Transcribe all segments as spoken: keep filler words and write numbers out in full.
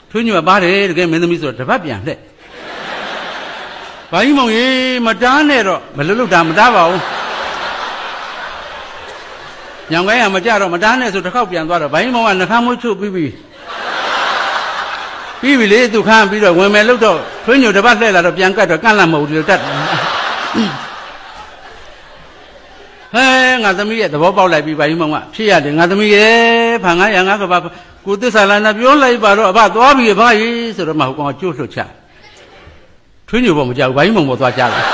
ထွေးညိုကပါတယ်တကယ်မင်းသမီးဆိုတော့တပတ်ပြန်လှည့်ဘာကြီးမောင်ရေမတားနဲ့တော့ဘယ်လိုလုပ်တာမတားပါဘူးညောင်ကိုင်းကမကြတော့မတားနဲ့ဆိုတစ်ခေါက်ပြန်သွားတော့ဘာကြီးမောင်ကနှခမ်းမွေးချုပ်ပြီးပြီပြီးပြီလေသူခမ်းပြီးတော့ဝင်မယ်လို့တော့ထွေးညိုတပတ်လှည့်လာတော့ပြန်ကတ်တော့ကန့်လန့်မဟုတ်ဘူးတတ်ဟဲငါသမီးရဲ့သဘောပေါက်လိုက်ပြီဘာကြီးမောင်ကဖြစ်ရတယ်ငါသမီးရဲ့ဖန်ငါရငါကဘာကိုသစ္စာလန္ဒပြောလိုက်ပါတော့အဘသွားပြီဘာကြီးဆိုတော့မဟုတ်ကောင်ကျိုးလှုပ်ချထွေးညိုပေါ်မကြောက်ဘာကြီးမောင်ပေါ်သွားကြတယ်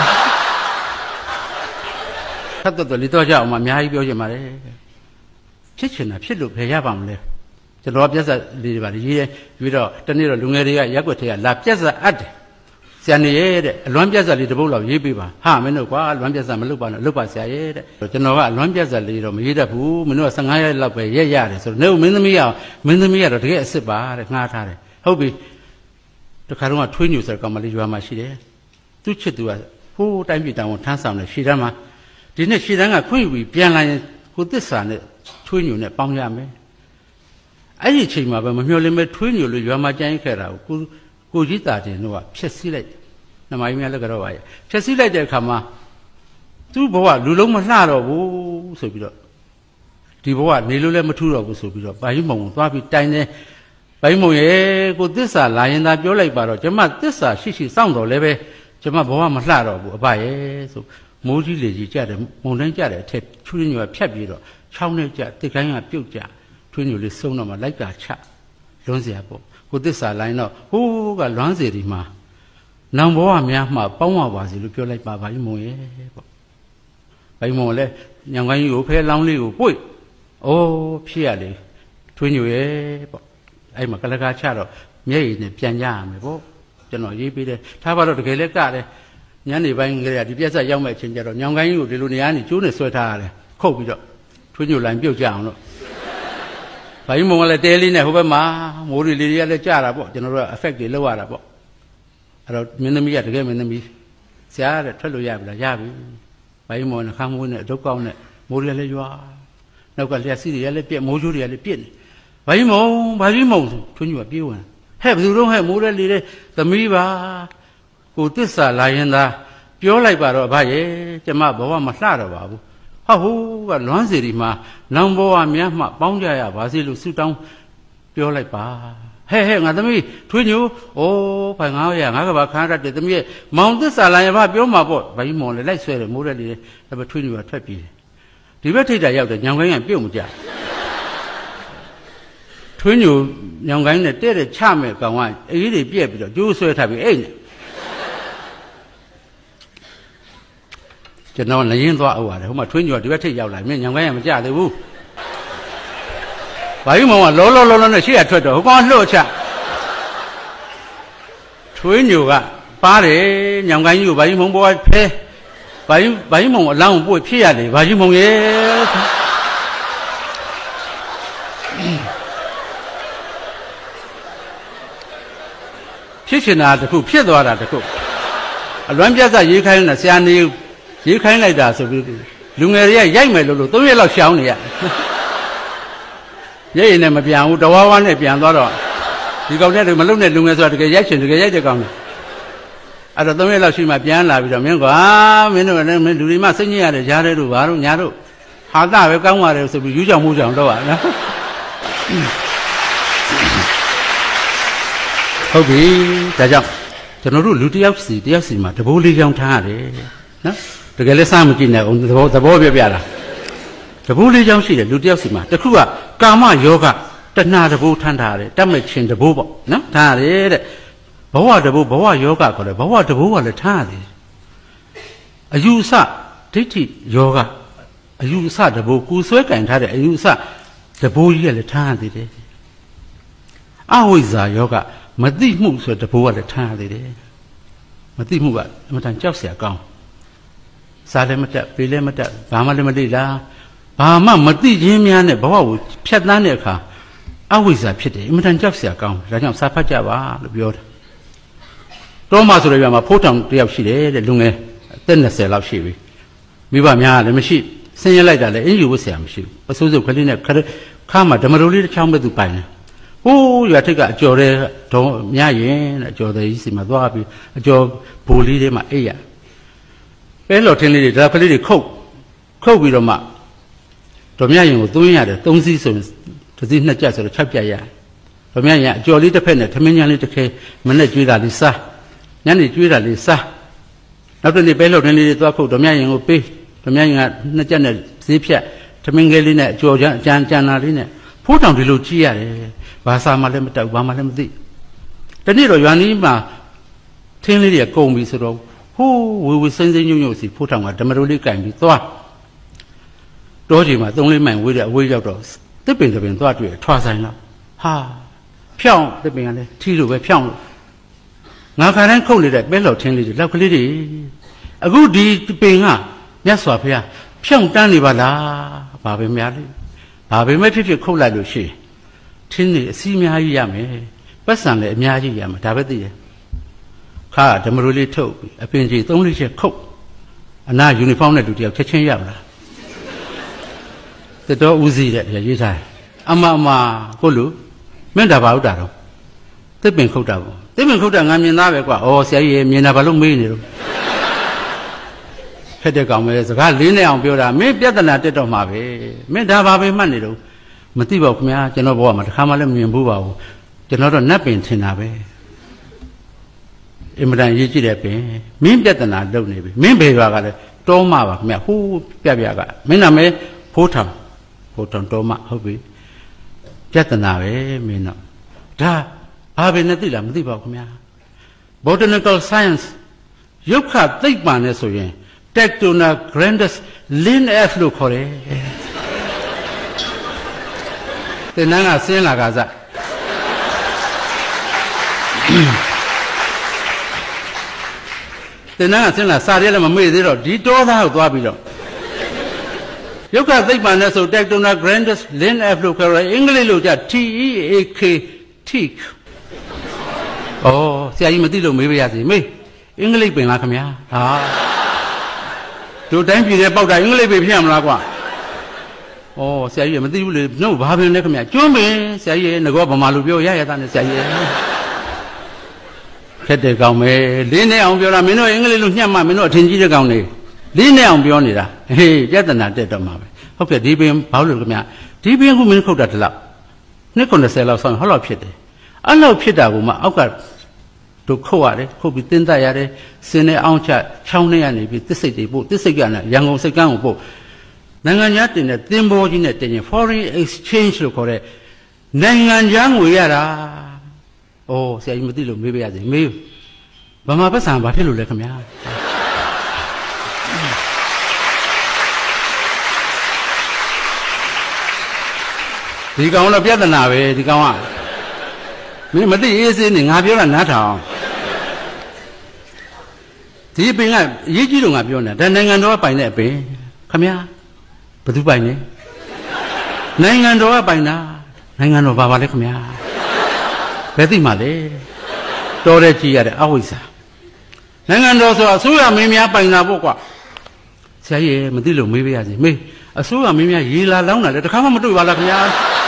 ခတ်တော့လေတော့ကြအောင်မအများကြီးပြောချင်ပါလေဖြစ်ချင်တာဖြစ်လို့ဖယ်ရပါမလဲကျွန်တော်ပြဿနာလေးတွေပါလေရေးပြီးတော့တနေ့တော့လူငယ်တွေကရက်ွက်ထဲကလာပြဿနာအပ်တယ်ဆရာနေရဲ့တဲ့အလွမ်းပြဿနာလေးတစ်ပုဒ်လောက်ရေးပေးပါဟာမင်းတို့ကွာအလွမ်းပြဿနာမလုပ်ပါနဲ့လုပ်ပါဆရာရဲ့တဲ့ကျွန်တော်ကအလွမ်းပြဿနာလေးတော့မရေးတတ်ဘူးမင်းတို့က15ရက်လောက်ပဲရက်ရတယ်ဆိုတော့နေမင်းသမီးကမင်းသမီးကတော့တကယ်အစ်စ်ပါတဲ့ငှားထားတယ်ဟုတ်ပြီတခါတော့ထွေးညိုဆိုတဲ့ကောင်မလေးရွာမှာရှိတယ်သူ့ချစ်သူကဟိုးတိုင်းပြည်တောင်ထမ်းဆောင်တယ်ရှေ့တန်းမှာဒီနေ့ရှေ့တန်းကခွင့်ယူပြီးပြန်လာရင်ကိုသစ္စာနဲ့ထွေးညိုနဲ့ပေါင်းရမယ်အဲ့ဒီအချိန်မှာပဲမမျှော်လင့်မဲ့ထွေးညိုလိုရွာမှာကြိုင်းခဲ့တာကိုကိုကြီးတာတင်တို့ကဖျက်ဆီးလိုက်နှမကြီးများလည်းကတော့ပါရဲ့ဖျက်ဆီးလိုက်တဲ့အခါမှာသူ့ဘဝလူလုံးမလှတော့ဘူးဆိုပြီးတော့ဒီဘဝနေလို့လည်းမထူတော့ဘူးဆိုပြီးတော့ဘာကြီးမုံသွားပြီးတိုင်တယ်ဘာကြီးမုံရဲ့ကိုသစ္စာလာရင်သာပြောလိုက်ပါတော့ကျမသစ္စာရှိရှိစောင့်တော်လည်းပဲကျမဘဝမလှတော့ဘူးအဘရဲ့ဆိုမိုးကြီးလေကြီးကြတယ်မုံတိုင်းကြတယ်အထက်ချွေးညိုကဖြတ်ပြီးတော့ချောင်းနဲ့ကြတစ်ကိုင်းကပြုတ်ကြထွေးညိုလေးစုံတော့မှလိုက်တာချလွန်းเสียပေါ့ကိုသစ္စာလိုင်းတော့ဟိုးကလွမ်းစီဒီမှာနောင်ဘဝများမှပေါင်းပါပါစီလို့ပြောလိုက်ပါဘာကြီးမုံရဲ့ပေါ့ဘာကြီးမုံလည်းညောင်ကိုင်းကြီးကိုဖဲလောင်းလေးကိုပွိတ်အိုးဖြစ်ရလေထွေးညိုရဲ့ပေါ့အဲ့မှာကလကားချတော့မျက်ရည်နဲ့ပြန်ကြရမယ်ပေါ့ကျွန်တော်ရေးပေးတယ်ထားပါတော့တကယ်လည်းကတယ်ညနေပိုင်းကလေးကဒီပြက်ဆက်ရောက်မဲ့အချိန်ကျတော့ညောင်ကိုင်းကြီးကိုဒီလိုနေရာနေကျိုးနဲ့ဆွဲထားရတယ်ခုတ်ပြီးတော့ထွေးညိုလိုင်းပြုတ်ကြအောင်လို့ဘာကြီးမုံကလည်းတဲလေးနဲ့ဟိုဘက်မှာမိုးရီလေးတွေကလည်းကြတာပေါ့ကျွန်တော်တို့က effect တွေလောက်ရတာပေါ့အဲ့တော့မင်းသမီးကတကယ်မင်းသမီးဆရာတဲ့ထွက်လို့ရပြီလားရပြီဘာကြီးမုံနဲ့ခမ်းမိုးနဲ့အတုတ်ကောင်းနဲ့မိုးရီလည်းရွာနောက်ကလျှက်စီးတွေလည်းပြက်မိုးချိုးတွေလည်းပြက်နေဘာကြီးမုံဘာကြီးမုံဆိုထွေးညိုကပြေးဝင်ဟဲ့ဘယ်သူတော့ဟဲ့မိုးရဲလေးတဲ့သမီးပါကိုသစ္စာလာရင်သာပြောလိုက်ပါတော့အဘရဲ့ကျမဘဝမလှတော့ပါဘူးဟာဟိုးကလွမ်းစီဒီမှာနောင်ဘဝများမှပေါင်းကြရပါစေလို့ဆုတောင်းပြောလိုက်ပါဟဲ့ဟဲ့ငါသမီးထွေးညိုအိုးဖိုင်ငါရငါကဘာခါရတဲ့သမီးရဲ့မောင်သစ္စာလာရင်ဘာပြောမှာပေါ့ဘာကြီးမောင်လည်းလိုက်ဆွဲတယ်မိုးရဲလေးဒါပေမဲ့ထွေးညိုကထွက်ပြေးတယ်ဒီဘက်ထိပ်တာရောက်တယ်ညောင်ကိုင်းကပြုတ်မကြထွေးညိုညောင်ကိုင်းနဲ့တဲ့တဲ့ချမဲ့ကောင်ကအေးတွေပြက်ပြီးတော့ကျိုးဆွဲထားပြီးအိတ်နေကျွန်တော်လည်းရင်းသွားအောင်ရတယ်ဟိုမှာထွေးညိုကဒီဘက်ထိပ်ရောက်လာမြင်ညောင်ကိုင်းကမကြသေးဘူးဘာကြီးမောင်ကလောလောလောလောနဲ့ရှေ့ကထွက်တော့ဟိုကောင်လှုပ်ချထွေးညိုကပါတယ်ညောင်ကိုင်းကြီးကိုဘာကြီးမောင်ဘောဖဲဘာကြီးဘာကြီးမောင်အလောင်းပို့ဖြစ်ရတယ်ဘာကြီးမောင်ရဲ့ဖြစ်ချင်တာတခုဖြစ်သွားတာတခုအလွမ်းပြတ်စရေးခိုင်းနေတာဆရာနေရေးခိုင်းလိုက်တာဆိုပြီးလူငယ်တွေကရိုက်မယ်လို့လို့သုံးရက်လောက်ရှောင်းနေရရိုက်ရင်လည်းမပြန်ဘူးတဝါဝါနဲ့ပြန်သွားတော့ဒီကောင်နဲ့မလုံတဲ့လူငယ်ဆိုတာတကယ်ရိုက်ချင်တကယ်ရိုက်တဲ့ကောင်တွေအဲ့တော့သုံးရက်လောက်ရှိမှပြန်လာပြီးတော့မင်းကွာမင်းတို့လည်းမင်းလူတွေမှစိတ်ညစ်ရတယ်ရားတဲ့တို့ဘာလို့ညာတို့ဟာတာပဲကောင်းပါတယ်ဆိုပြီးယူကြောင်မှုကြောင်တော့ရနော်ဟုတ်ပြီဒါကြောင့်ကျွန်တော်တို့လူတယောက်စီတယောက်စီမှာတဘိုးလေးကြောင်ထားရတယ်နော်တကယ်လည်းစားမကြည့်နဲ့အောင်သဘောသဘောပြပြတာတဘိုးလေးကြောင်ရှိတယ်လူတယောက်စီမှာတခုကကာမယောဂတဏှာတဘိုးထမ်းထားတယ်တတ်မဲ့ခြင်းတဘိုးပေါ့နော်ထားရတယ်တဲ့ဘဝတဘိုးဘဝယောဂခေါ်တယ်ဘဝတဘိုးကလည်းထားရတယ်အယူဆဒိဋ္ဌိယောဂအယူဆတဘိုးကိုဆွဲကင်ထားတဲ့အယူဆတဘိုးကြီးကလည်းထားရသေးတယ်အဝိဇ္ဇာယောဂမသိမှုဆိုတဲ့ဘိုးကလည်းထားရသေးတယ်မသိမှုကအမှန်တန်ကြောက်เสียကောင်းစားလည်းမတက်ပေးလည်းမတက်ဘာမှလည်းမသိလားဘာမှမသိခြင်းများနဲ့ဘဝကိုဖြတ်သန်းတဲ့အခါအဝိဇ္ဇာဖြစ်တယ်အမှန်တန်ကြောက်เสียကောင်းဒါကြောင့်စာဖတ်ကြပါလို့ပြောတယ်တောမဆိုတဲ့ရွာမှာဖိုးထောင်တယောက်ရှိတယ်တဲ့လူငယ်အသက်၂၀လောက်ရှိပြီမိဘများလည်းမရှိဆင်းရဲလိုက်တာလည်းအင်းယူဝတ်เสียမရှိဘူးအစိုးစုကလေးနဲ့ခါမှာဓမ္မတော်လေးတစ်ချောင်းပဲသူပိုင်တယ်ဟဟိုးရွာထိပ်ကအကျော်တဲ့တော့မြရင်တဲ့အကျော်တဲ့ကြီးစီမှာသွားပြီးအကျော်ဘူလေးတွေမှာအိပ်ရပဲလော်ထင်းလေးတွေဒါကလေးတွေခုတ်ခုတ်ပြီးတော့မှတော်မြရင်ကိုသွင်းရတယ်သုံးစီးဆိုရင်တစ်စီးနှစ်ကြက်ဆိုတော့၆ကြက်ရတယ်တော်မြရင်အကျော်လေးတစ်ဖက်နဲ့ထမင်းညံလေးတစ်ခဲမနဲ့ကျွေးတာလေးစားညနေကျွေးတာလေးစားနောက်တစ်နေ့ပဲလော်ထင်းလေးတွေသွားခုတ်တော်မြရင်ကိုပေးတော်မြရင်ကနှစ်ကြက်နဲ့ဈေးဖြတ်ထမင်းကလေးနဲ့အကျော်ကြမ်းကြမ်းကြမ်းလာလေးနဲ့ဖိုးတောင်ဒီလိုကြည့်ရတယ်ဘာသာမှလည်းမတောက်ဘာမှလည်းမသိတနေ့တော့ရွာနီးမှာထင်းလေးတွေကကုန်ပြီဆိုတော့ဟိုးဝေဝေစိမ့်စိမ့်ညွန့်ညွန့်စီဖိုးတောင်ကဓမ္မရိုးလေးကင်ပြီးသွားတောကြီးမှာသုံးလေးမိုင်ဝေးတဲ့အဝေးရောက်တော့တစ်ပင်တစ်ပင်သွားတွေ့ထွာဆိုင်တော့ဟာဖြောင်းတစ်ပင်ကလည်းထီလိုပဲဖြောင်းလို့ငါခါတိုင်းခုတ်နေတဲ့ပဲလော်ထင်းလေးတွေလောက်ကလေးတွေအခုဒီပင်ကမြတ်စွာဘုရားဖြောင်းတန်းနေပါလားဘာပဲများလဲဘာပဲမဲ့ဖြစ်ဖြစ်ခုတ်လိုက်လို့ရှိရင်ထင်းနေအစီအများကြီးရမယ်ပတ်စံလည်းအများကြီးရမယ်ဒါပဲသိတယ်ခါဓမ္မရိုးလေးထုတ်ပြီးအပင်ကြီးသုံးလေးချက်ခုတ်အနာယူနီဖောင်းနဲ့တူတယောက်ချက်ချင်းရောက်လာတတော်ဦးစီးတဲ့ရေးထားအမအမကိုလူမင်းဒါဘာဟုတ်တာတော့တစ်ပင်ခုတ်တာပေါ့တစ်ပင်ခုတ်တာငါမြင်သားပဲကွာဩဆရာကြီးမြင်တာဘာလို့မေးနေတော့ခက်တဲ့ကောင်ပဲစကားလေးနဲ့အောင်ပြောတာမင်းပြဿနာတက်တော့မှာပဲမင်းဒါဘာပဲမှတ်နေတော့မသိပါဘူးခင်ဗျာကျွန်တော်ဘဝမှာတစ်ခါမှလည်းမမြင်ဘူးပါဘူးကျွန်တော်တော့နတ်ပင်ထင်တာပဲအင်မတန်ရေးကြည့်တဲ့ပင်မင်းပြဿနာလုပ်နေပြီမင်းဘယ်ရွာကလဲတောမပါခင်ဗျာဟိုးပြပြကမင်းနာမည်ဖိုးထောင်ဖိုးထောင်တောမဟုတ်ပြီပြဿနာပဲမင်းတော့ဒါဘာပဲနဲ့သိလားမသိပါဘူးခင်ဗျာ Botanical Science ရုပ်ခသိပ္ပံနဲ့ဆိုရင် Tectona grandis lin f လို့ခေါ်တယ်တင်နန်းကဆင်းလာကစားတင်နန်းကဆင်းလာစားရဲလည်းမမေ့သေးတော့ဒီတောသားကိုသွားပြီးတော့ရုပ်ခသိပ္ပံနဲ့ဆို Tectona grandis lin f လို့ခေါ်တယ်အင်္ဂလိပ်လိုကြ T E A K teak ဩဆရာကြီးမသိလို့မေးပါရစေမေးအင်္ဂလိပ်ပင်လားခင်ဗျာဟာတို့တိုင်းပြည်တဲ့ပေါက်တာအင်္ဂလိပ်ပင်ဖြစ်မလားကွာဩဆရာကြီးမသိဘူးလေနှုတ်ဘာပင်လဲခင်ဗျာကျွန်းပင်ဆရာကြီးငကောဗမာလူပြောရရတာနဲ့ဆရာကြီးခက်တဲ့ကောင်ပဲလင်းနေအောင်ပြောတာမင်းတို့အင်္ဂလိပ်လိုညှက်မှမင်းတို့အထင်ကြီးတဲ့ကောင်တွေလင်းနေအောင်ပြောနေတာဟေးပြဿနာတက်တော့မှာပဲဟုတ်ကဲ့ဒီပင်ဘာလို့လဲခင်ဗျာဒီပင်ကမင်းခုတ်တာတလောက်နှစ်ခုနှစ်ဆယ်လောက်ဆောင်းဟောလောက်ဖြစ်တယ်အဲ့လောက်ဖြစ်တာကမှအောက်ကတို့ခုတ်ရတယ်ခုတ်ပြီးတင်းတက်ရတယ်စင်းနဲ့အောင်ချချောင်းနဲ့ရနေပြီးတစ်စိတ်တွေပို့တစ်စိတ်ကလည်းရန်ကုန်စိတ်ကန်းကိုပို့နိုင်ငံခြားတင်တဲ့သင်္ဘောကြီးနဲ့တင်ရင် foreign exchange လို့ခေါ်တဲ့နိုင်ငံခြားငွေရတာ။အိုးဆရာကြီးမသိလို့မေးပါရစေမေးဗမာပတ်စံဘာဖြစ်လို့လဲခင်ဗျာ။ဒီကောင်တော့ပြဿနာပဲဒီကောင်ကမင်းမသိအေးစေးနေငါပြောတာနားထောင်ဒီပင်ကရေးကြီးတော့ငါပြောနေတာဒါနိုင်ငံတော်ကပိုင်တဲ့အပင်ခင်ဗျာဘယ်သူပိုင်လဲနိုင်ငံတော်ကပိုင်တာနိုင်ငံတော်ဘာပါလဲခင်ဗျာဘယ်သိမှလဲတော်တဲ့ကြည်ရတဲ့အဝိဇ္ဇာနိုင်ငံတော်ဆိုအစိုးရမင်းများပိုင်တာပေါ့ကွာဆရာကြီးမသိလို့မေးပါရစေမေးအစိုးရမင်းများရေလာလောင်းတာလေတခါမှမတွေ့ပါလားခင်ဗျာ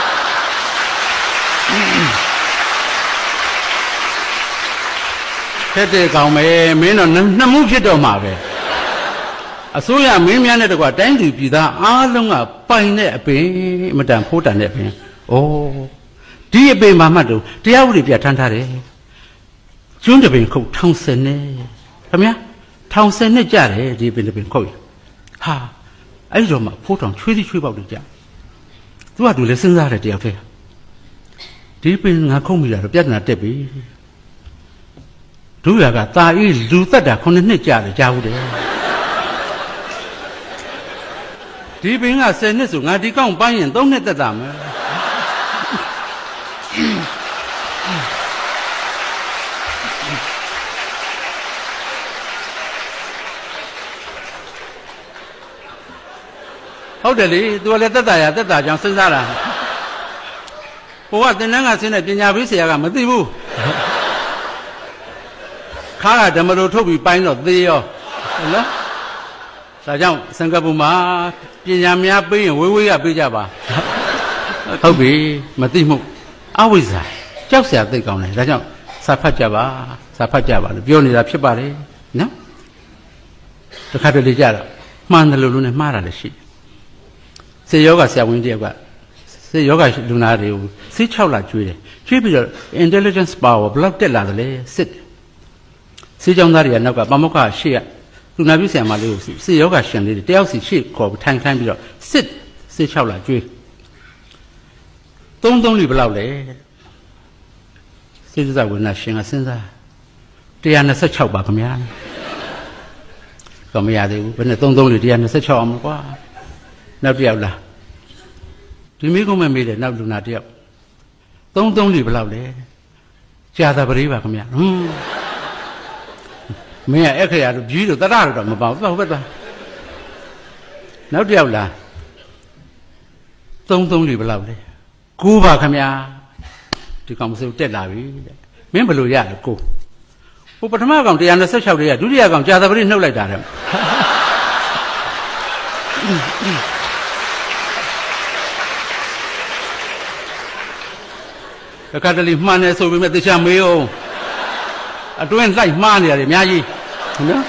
ခက်တဲ့ကောင်ပဲမင်းတော့နှစ်မှုဖြစ်တော့မှာပဲအစိုးရမင်းများနဲ့တကွာတိုင်းသူပြည်သားအားလုံးကပိုင်တဲ့အပင်အမတန်ဖိုးတန်တဲ့အပင်ဩဒီအပင်မှာမှတ်တော့တရားဥပဒေပြဋ္ဌာန်းထားတယ်ကျွန်းတပင်ခုတ်ထောင်ဆယ်နဲ့ခင်ဗျာထောင်ဆယ်နဲ့ကြတယ်ဒီပင်တပင်ခုတ်ရဟာအဲ့ဒီတော့မှဖိုးထောင်ချွေးသီးချွေးပေါက်တွေကြသူကသူလည်းစဉ်းစားတယ်တရားဖဲဒီပင်ငါခုတ်မိတာတော့ပြဿနာတက်ပြီဒုရကตาအေးလူသက်တာခုနှစ်နှစ်ကြာတယ်ကြားဘူးတယ်ဒီပင်ကဆယ်နှစ်ဆိုငါဒီကောင်းပိုင်းရင်သုံးနှစ်သက်တာမယ်ဟုတ်တယ်လေသူကလည်းသက်တာရသက်တာကြောင့်စဉ်းစားတာဟိုကသင်္นานကဆင်းတဲ့ပညာပေးဆရာကမသိဘူးခါကဓမ္မလိုထုတ်ပြီးပိုင်းတော့သေးရောဟုတ်လားဒါကြောင့်စင်ကာပူမှာပညာများပေးရင်ဝေးဝေးကပေးကြပါဟုတ်ပြီမသိမှုအဝိဇ္ဇာကြောက်เสียသိကောင်းတယ်ဒါကြောင့်စာဖတ်ကြပါစာဖတ်ကြပါလို့ပြောနေတာဖြစ်ပါတယ်နော်တခါတလေကြတော့မှန်တယ်လို့လူနဲ့မှားတာလည်းရှိတယ်စေယောဂဆရာဝန်တယောက်ကစေယောဂလူနာတွေကိုစေး၆လကျွေးတယ်ကျွေးပြီးတော့ intelligence power ဘလောက်တက်လာတယ်လဲစစ်စေးကြောင်းသားတွေကနောက်ကပမောက္ခရှေ့ကလူနာပြုဆရာမလေးကိုစေယောဂရှင်လေးတွေတယောက်စီရှေ့ခေါ်ထိုင်ခိုင်းပြီးတော့စစ်စေး၆လကျွေးသုံးသုံးလဘလောက်လဲစေးစဝိနာရှင်ကစဉ်းစားone twenty-sixပါခင်ဗျာတော့မရသေးဘူးဘယ်နဲ့သုံးသုံးလone twenty-sixအောင်မကွာနောက်တစ်ယောက်လားဒီမိကုံးမဲ့မေးတယ်နောက်လူနာတစ်ယောက်သုံးသုံးလဘလောက်လဲကြာတာပရိပါခင်ဗျာဟွန်းမင်းကအခရာတို့ကြီးတို့တရတော့မပေါ့ဟုတ်ပဲသွားနောက်တစ်ယောက်လားသုံးသုံးလဘလောက်လဲကိုးပါခင်ဗျာဒီကောင်မစိုးတက်လာပြီတဲ့မင်းဘယ်လိုရလဲကိုဟိုပထမကောင်one twenty-sixတွေကဒုတိယကောင်ကြာသပတေးနှုတ်လိုက်တာတဲ့တခါတလေမှန်တယ်ဆိုပေမဲ့တခြားမေးအောင်အတွင်းလိုက်မှားနေရတယ်အများကြီးနော်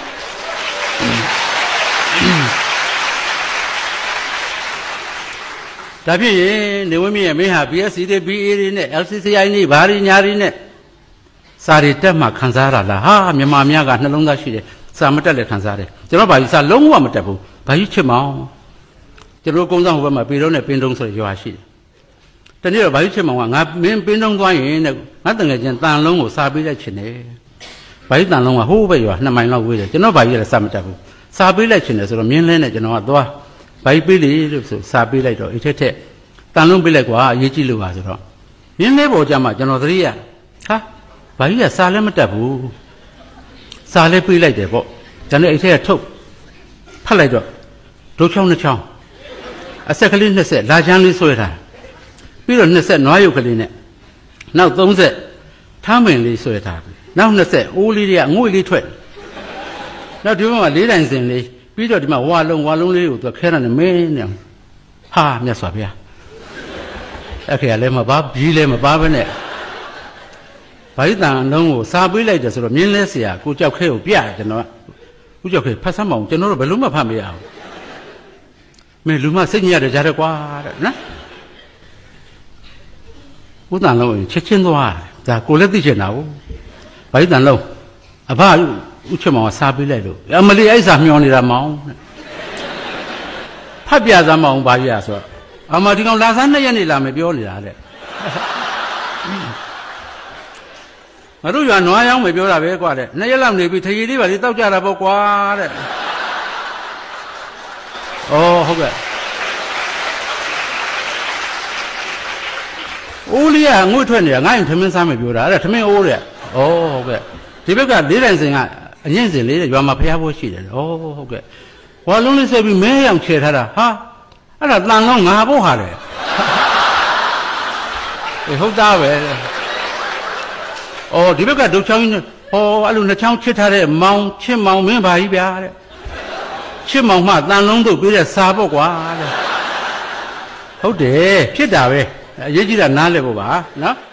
ဒါဖြစ်ရင်နေဝင်းမြင့်ရဲ့မင်းဟာ B S C တွေ B A တွေနဲ့ L C C I တွေဘာတွေညာတွေနဲ့စာတွေတက်မှခံစားရတာဟာမြန်မာများကနှလုံးသားရှိတယ်စာမတက်လည်းခံစားတယ်ကျွန်တော်ဘာကြီးစာလုံးဝမတက်ဘူးဘာကြီးချစ်မောင်ကျွန်တော်ကုန်းဆောင်ဟိုဘက်မှာပေတော့နဲ့ပင်းတုံးဆိုရရွာရှိတယ်တနေ့တော့ဘာကြီးချစ်မောင်ကငါမင်းပင်းတုံးသွားရင်တဲ့ငါတငယ်ချင်းတန်လုံးကိုစာပေးလိုက်ချင်တယ်ဘာကြီးတန်လုံးကဟိုးဘက်ရွာနှစ်မိုင်လောက်ဝေးတယ်ကျွန်တော်ဘာကြီးလည်းစာမတက်ဘူးစာပေးလိုက်ချင်တယ်ဆိုတော့မြင်းလဲနဲ့ကျွန်တော်ကသွားဘာကြီးပေးလေလို့ဆိုစာပေးလိုက်တော့အိတ်ထက်ထက်တန်လုံးပေးလိုက်ကွာအရေးကြီးလို့ပါဆိုတော့မြင်းလဲပေါ်ကြမှာကျွန်တော်သတိရဟာဘာကြီးကစာလည်းမတက်ဘူးစာလည်းပေးလိုက်တယ်ပေါ့ဒါနဲ့အိတ်ထက်ကထုတ်ဖတ်လိုက်တော့ဒုချောင်းနှစ်ချောင်းအဆက်ကလေးနှစ်ဆက်လာချမ်းလေးဆွဲထားပြီးတော့နှစ်ဆက်နွားရုပ်ကလေးနဲ့နောက်သုံးဆက်ထားမင်လေးဆွဲထားပြီနောက်နှစ်ဆက်အိုးလေးတွေကငွေလေးထွက်နောက်ဒီဘက်မှာလေးတိုင်စင်လေးပြီးတော့ဒီမှာဝါလုံးဝါလုံးလေးကိုသူခဲတာနဲ့မင်းနဲ့ဟာမြတ်စွာဘုရားအဲ့ခေလည်းမပါပြီးလည်းမပါဘဲနဲ့ဘာကြီးတန်လုံးကိုစာပေးလိုက်တယ်ဆိုတော့မြင်းလဲเสียကိုကြောက်ခဲကိုပြရတယ်ကျွန်တော်ကကိုကြောက်ခဲဖတ်စမ်းမအောင်ကျွန်တော်တို့ဘယ်လို့မှဖတ်မရဘူးမင်းလူမစိတ်ညစ်ရတယ်ကြားတယ်ကွာတဲ့နော်ဦးတန်လုံးချက်ချင်းသွားဒါကိုလည်းသိချင်တာကိုဘာကြီးတန်လုံးအဘဥချမောင်စာပေးလိုက်လို့အမလီအဲ့စာမျောနေတာမောင်ဖတ်ပြစမ်းမအောင်ဘာကြီးရဆိုတော့အမဒီကောင်လာစားနှစ်ရက်နေလာမယ်ပြောနေတာတဲ့ငါတို့ရွာနွားရောင်းမယ်ပြောတာပဲကွာတဲ့နှစ်ရက်လောက်နေပြီထရီလေးပါလေးတောက်ကြတာပေါ့ကွာတဲ့ဩဟုတ်ကဲ့အိုးလေးကငွေထွက်နေတာငါ့ရင်ထမင်းစားမယ်ပြောတာအဲ့ဒါထမင်းအိုးတဲ့ဩဟုတ်ကဲ့ဒီဘက်ကလေးတိုင်စင်ကအရင်စင်လေးတဲ့ရွာမှာဖျားဖို့ရှိတယ်ဩဟုတ်ကဲ့ဝါလုံးလေးဆက်ပြီးမဲရောင်ချေထားတာဟာအဲ့ဒါတန်လုံးငါဖို့ဟာတယ်အေးဟုတ်သားပဲအော်ဒီဘက်ကဒုတ်ချောင်းကြီးဟောအဲ့လိုနှစ်ချောင်းချစ်ထားတဲ့မောင်ချစ်မောင်မင်းပါကြီးဗျာတဲ့ချစ်မောင်မှတန်လုံးတို့ပေးတဲ့စာပေါ့ကွာတဲ့ဟုတ်တယ်ဖြစ်တာပဲအရေးကြီးတာနားလည်ဖို့ပါနော်